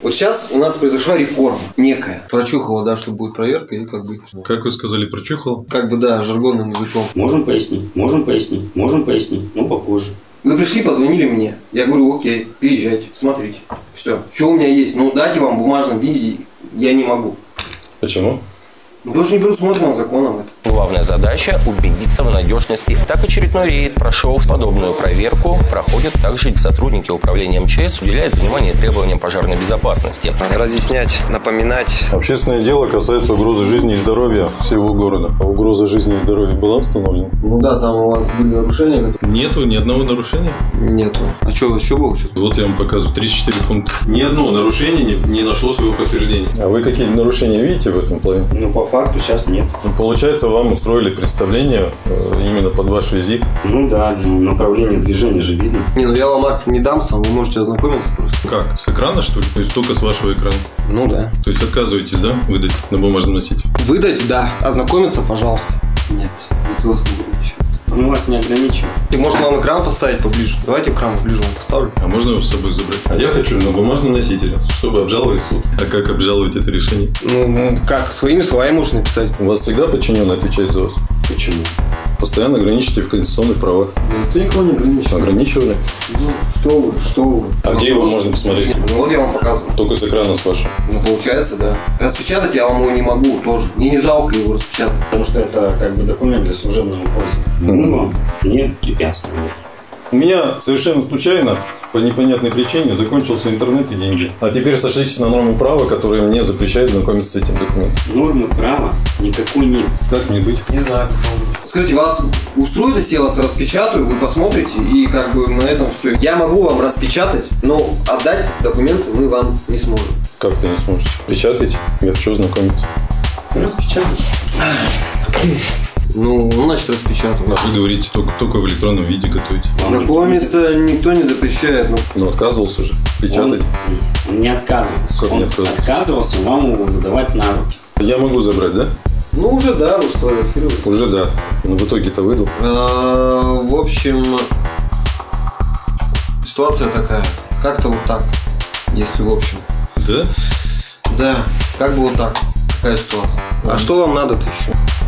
Вот сейчас у нас произошла реформа некая. Прочухала, да, что будет проверка и как бы... Как вы сказали, прочухал? Как бы, да, жаргонным языком. Можем пояснить, но попозже. Вы пришли, позвонили мне. Я говорю, окей, приезжайте, смотрите. Все, что у меня есть? Ну, дайте вам в бумажном виде я не могу. Почему? Ну, потому что не предусмотрено законом это. Главная задача – убедиться в надежности. Так очередной рейд прошел. Подобную проверку проходят также и сотрудники управления МЧС, уделяют внимание требованиям пожарной безопасности. Разъяснять, напоминать. Общественное дело касается угрозы жизни и здоровья всего города. А угроза жизни и здоровья была установлена? Ну да, там у вас были нарушения. Нету ни одного нарушения? Нету. А что, у вас еще было что-то? Вот я вам показываю, 34 пункта. Ни одно нарушение не нашло своего подтверждения. А вы какие-то нарушения видите в этом плане? Ну, по факту сейчас нет. Ну, получается, вам устроили представление именно под ваш визит? Ну да, направление движения же видно. Не, ну я вам акт не дам сам, вы можете ознакомиться просто. Как? С экрана, что ли? То есть только с вашего экрана? Ну да. То есть отказываетесь, да, выдать на бумажном носителе? Выдать, да. Ознакомиться, пожалуйста. Нет, это вас не ограничивает. Мы вас не ограничиваем. И может вам экран поставить поближе? Давайте экран поближе вам поставлю. А можно его с собой забрать? А я хочу на бумажном носителе, чтобы обжаловать суд. А как обжаловать это решение? Ну, как? Своими словами можешь написать. У вас всегда подчиненный отвечает за вас? Почему? Постоянно ограничите в конституционных правах. Никто никого не ограничивает. Ограничивали? Ну, что вы? А где его можно посмотреть? Ну вот я вам показываю. Только с экрана с вашего. Ну получается, да. Распечатать я вам его не могу тоже. Мне не жалко его распечатать. Потому что это как бы документ для служебного пользования. Мы вам не препятствуем. У меня совершенно случайно, по непонятной причине, закончился интернет и деньги. А теперь сошлитесь на норму права, которая мне запрещает знакомиться с этим документом. Нормы права никакой нет. Как мне быть? Не знаю. Скажите, вас устроит, если я вас распечатаю, вы посмотрите, и как бы на этом все. Я могу вам распечатать, но отдать документы мы вам не сможем. Как ты не сможешь? Печатайте, я хочу ознакомиться. Распечатать. Ну, значит, распечатаю. А вы говорите, только в электронном виде готовите. Знакомиться никто не запрещает. Ну, отказывался же печатать. Он не отказывался. Как не Он отказывался? отказывался вам его выдавать на руки. Я могу забрать, да? Ну, уже да, вы сфотографировали. Уже да. Но в итоге-то выдал. В общем, ситуация такая. Как-то вот так, если в общем. Да? Да, как бы вот так. Такая ситуация. А что вам надо-то еще?